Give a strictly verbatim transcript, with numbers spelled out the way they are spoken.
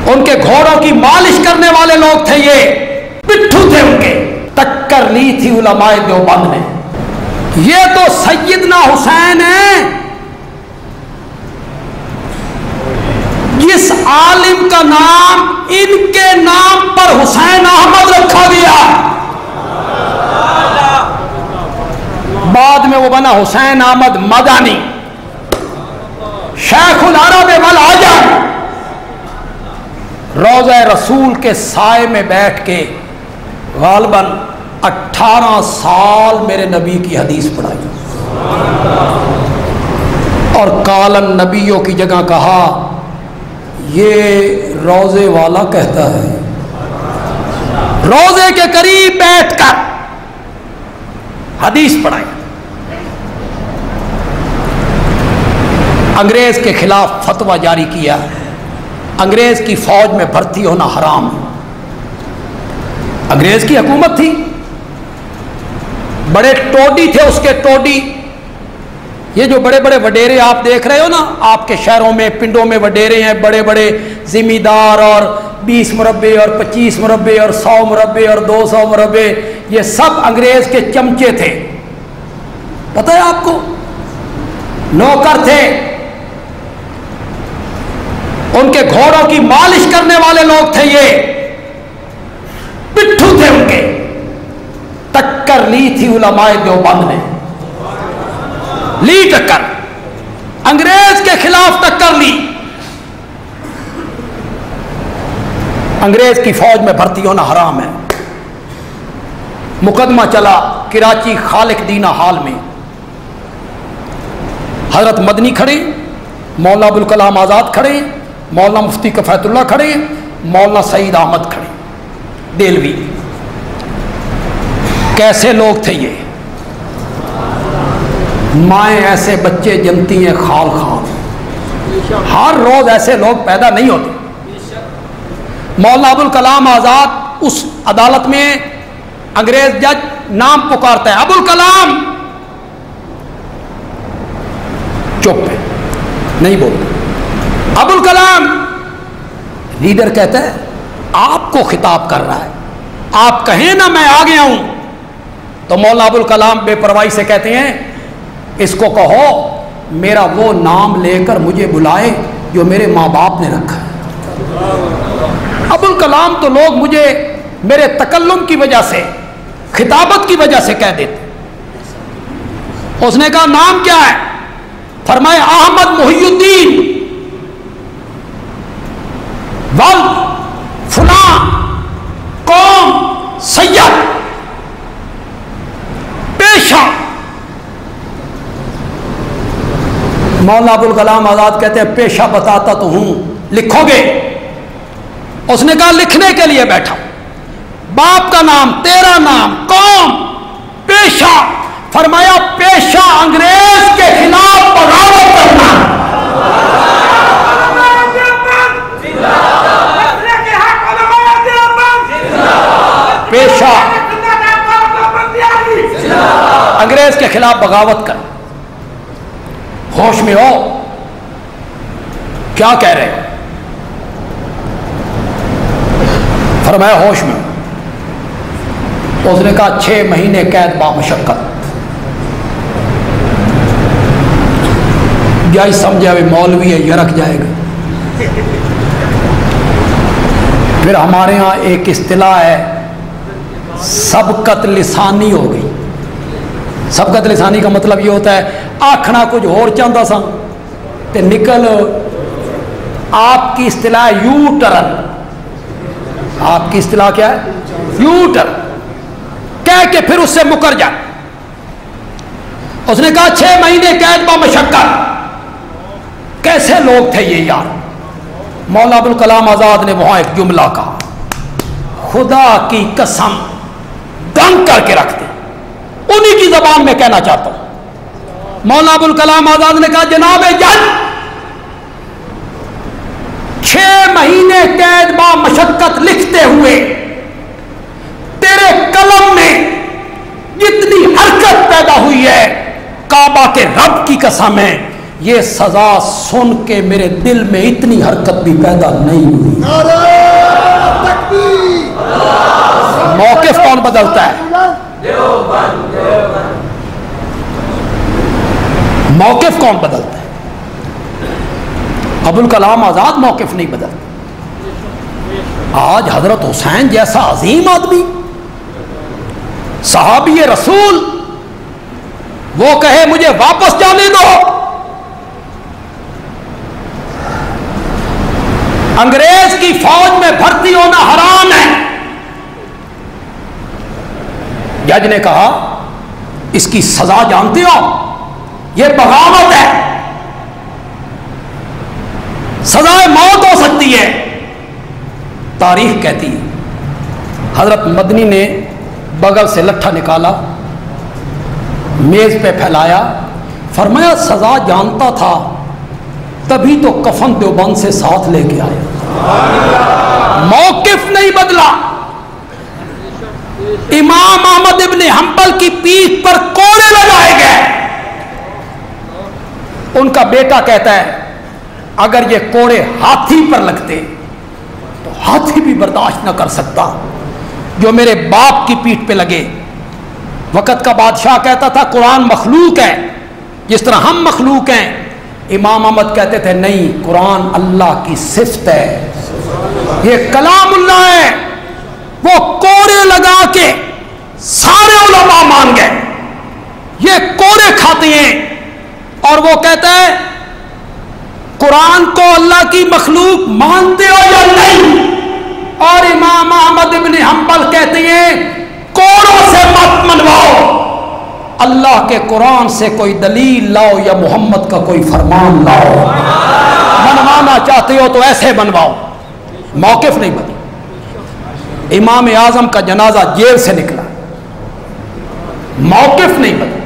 ان کے گھوڑوں کی مالش کرنے والے لوگ تھے، یہ پٹھو تھے، ان کے ٹکر لی تھی علماء دیوبند نے۔ یہ تو سیدنا حسین ہیں جس عالم کا نام ان کے نام پر حسین احمد رکھا گیا، بعد میں وہ بنا حسین احمد مدنی، شیخ العرب والعجم۔ روضہ رسول کے سائے میں بیٹھ کے غالباً اٹھارہ سال میرے نبی کی حدیث پڑھائی، اور کالن نبیوں کی جگہ کہا یہ روضے والا کہتا ہے۔ روضے کے قریب بیٹھ کر حدیث پڑھائی۔ انگریز کے خلاف فتویٰ جاری کیا، انگریز کی فوج میں بھرتی ہونا حرام ہے۔ انگریز کی حکومت تھی، بڑے ٹوڈی تھے اس کے ٹوڈی، یہ جو بڑے بڑے وڈیرے آپ دیکھ رہے ہو نا آپ کے شہروں میں پنڈوں میں وڈیرے ہیں، بڑے بڑے ذمہ دار، اور بیس مربے اور پچیس مربے اور سو مربے اور دو سو مربے، یہ سب انگریز کے چمچے تھے، پتہ ہے آپ کو، نوکر تھے، ان کے گھوڑوں کی مالش کرنے والے لوگ تھے، یہ پٹھو تھے، ان کے ٹکر لی تھی علماء دیوبند نے، لی ٹکر، انگریز کے خلاف ٹکر لی۔ انگریز کی فوج میں بھرتی ہونا حرام ہے۔ مقدمہ چلا کراچی خالق دینہ ہال میں، حضرت مدنی کھڑے، مولانا ابوالکلام آزاد کھڑے، مولانا مفتی کفایت اللہ کھڑے، مولانا سعید احمد کھڑے دیلوی۔ کیسے لوگ تھے یہ؟ مائیں ایسے بچے جنتی ہیں خال خال، ہر روز ایسے لوگ پیدا نہیں ہوتے۔ مولانا ابوالکلام آزاد اس عدالت میں انگریز جج نام پکارتا ہے، ابوالکلام، چپ ہے، نہیں بولتا۔ ابوالکلام، لیڈر کہتا ہے آپ کو خطاب کر رہا ہے، آپ کہیں نا میں آ گیا ہوں، تو مولانا ابوالکلام بے پرواہی سے کہتے ہیں اس کو کہو میرا وہ نام لے کر مجھے بلائے جو میرے ماں باپ نے رکھا ہے۔ ابوالکلام تو لوگ مجھے میرے تکلم کی وجہ سے، خطابت کی وجہ سے کہہ دیتے۔ اس نے کہا نام کیا ہے؟ فرمایا احمد محی الدین ول فلاں قوم سید پیشہ۔ مولانا ابوالکلام آزاد کہتے ہیں پیشہ بتاتا تو ہوں، لکھو گے؟ اس نے کہا لکھنے کے لیے بیٹھا، باپ کا نام، تیرا نام، قوم، پیشہ۔ فرمایا پیشہ انگریز کے خلاف بغاوت کرنا۔ پیشہ انگریز کے خلاف بغاوت کر۔ ہوش میں ہو؟ کیا کہہ رہے؟ فرمایا ہوش میں ہو۔ اس نے کہا چھ مہینے قید با مشقت۔ جائی سمجھے ابھی مولوی ہے یرک جائے گا۔ پھر ہمارے ہاں ایک اصطلاح ہے سبقت لسانی ہو گئی۔ سبقت لسانی کا مطلب یہ ہوتا ہے آکھنا کچھ اور چاہتا سا تے نکل، آپ کی اصطلاح یو ٹرن۔ آپ کی اصطلاح کیا ہے؟ یو ٹرن، کہہ کے پھر اس سے مکر جا۔ اس نے کہا چھ مہینے قید با مشقت۔ کیسے لوگ تھے یہ یار؟ مولانا ابوالکلام آزاد نے وہاں ایک جملہ کہا، خدا کی قسم دنگ کر کے رکھ دے، انہی کی زبان میں کہنا چاہتا ہوں۔ مولانا ابوالکلام آزاد نے کہا جناب جج، چھ مہینے قید با مشقت لکھتے ہوئے تیرے قلم میں جتنی حرکت پیدا ہوئی ہے، کعبہ کے رب کی قسم ہے یہ سزا سن کے میرے دل میں اتنی حرکت بھی پیدا نہیں ہوئی. موقف کون بدلتا ہے؟ موقف کون بدلتا ہے؟ ابوالکلام آزاد موقف نہیں بدلتا. آج حضرت حسین جیسا عظیم آدمی، صحابی رسول، وہ کہے مجھے واپس جانے دو. انگریز کی فوج میں بھرتی ہونا حرام ہے. جج نے کہا اس کی سزا جانتے ہو؟ یہ بغاوت ہے، سزائے موت ہو سکتی ہے. تاریخ کہتی ہے حضرت مدنی نے بغل سے لٹھا نکالا، میز پہ پھیلایا، فرمایا سزا جانتا تھا تبھی تو کفن دیوبند سے ساتھ لے کے آیا. موقف نہیں بدلا. امام احمد ابن حنبل کی پیٹھ پر کوڑے لگائے گئے. ان کا بیٹا کہتا ہے اگر یہ کوڑے ہاتھی پر لگتے تو ہاتھی بھی برداشت نہ کر سکتا جو میرے باپ کی پیٹھ پہ لگے. وقت کا بادشاہ کہتا تھا قرآن مخلوق ہے جس طرح ہم مخلوق ہیں. امام احمد کہتے تھے نہیں، قرآن اللہ کی صفت ہے، یہ کلام اللہ ہے. وہ کوڑے لگا کے سارے علماء مان گئے. یہ کوڑے کھاتے ہیں اور وہ کہتا ہے قرآن کو اللہ کی مخلوق مانتے ہو یا نہیں؟ اور امام احمد ابن حنبل کہتے ہیں کوڑوں سے مت منواؤ، اللہ کے قرآن سے کوئی دلیل لاؤ یا محمد کا کوئی فرمان لاؤ. منوانا چاہتے ہو تو ایسے بنواؤ. موقف نہیں بدلا. امام اعظم کا جنازہ جیل سے نکلا، موقف نہیں بدلا.